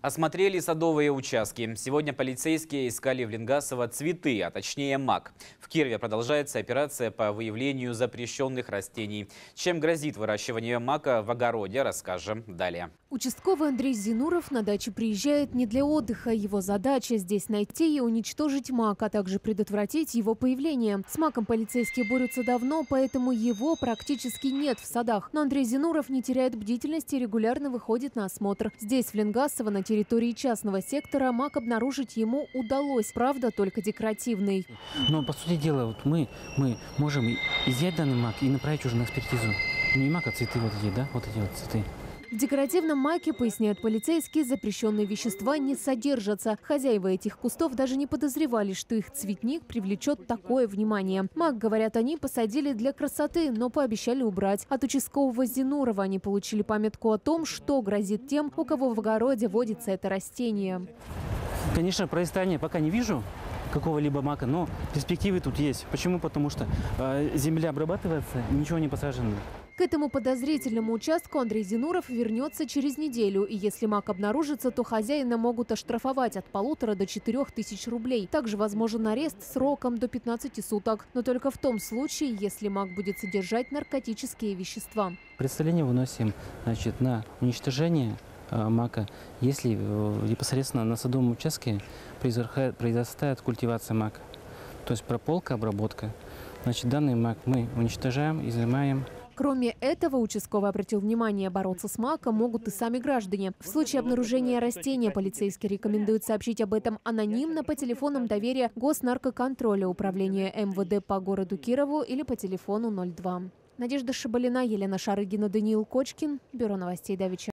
Осмотрели садовые участки. Сегодня полицейские искали в Ленгасово цветы, а точнее мак. В Кирове продолжается операция по выявлению запрещенных растений. Чем грозит выращивание мака в огороде, расскажем далее. Участковый Андрей Зинуров на даче приезжает не для отдыха. Его задача здесь найти и уничтожить мак, а также предотвратить его появление. С маком полицейские борются давно, поэтому его практически нет в садах. Но Андрей Зинуров не теряет бдительности и регулярно выходит на осмотр. Здесь, в Ленгасово, на территории частного сектора, мак обнаружить ему удалось. Правда, только декоративный. Но, по сути дела, вот мы можем изъять данный мак и направить уже на экспертизу. Не мак, а цветы вот эти, да? Вот эти вот цветы. В декоративном маке, поясняют полицейские, запрещенные вещества не содержатся. Хозяева этих кустов даже не подозревали, что их цветник привлечет такое внимание. Мак, говорят они, посадили для красоты, но пообещали убрать. От участкового Зинурова они получили памятку о том, что грозит тем, у кого в огороде водится это растение. Конечно, произрастания пока не вижу какого-либо мака, но перспективы тут есть. Почему? Потому что земля обрабатывается, ничего не посажено. К этому подозрительному участку Андрей Зинуров вернется через неделю. И если мак обнаружится, то хозяина могут оштрафовать от 1500 до 4000 рублей. Также возможен арест сроком до 15 суток. Но только в том случае, если мак будет содержать наркотические вещества. Представление выносим, значит, на уничтожение мака, если непосредственно на садовом участке произрастает культивация мака. То есть прополка, обработка. Значит, данный мак мы уничтожаем, изымаем. Кроме этого, участковый обратил внимание, бороться с маком могут и сами граждане. В случае обнаружения растения полицейские рекомендуют сообщить об этом анонимно по телефонам доверия Госнаркоконтроля Управления МВД по городу Кирову или по телефону 02. Надежда Шабалина, Елена Шарыгина, Даниил Кочкин. Бюро новостей Давича.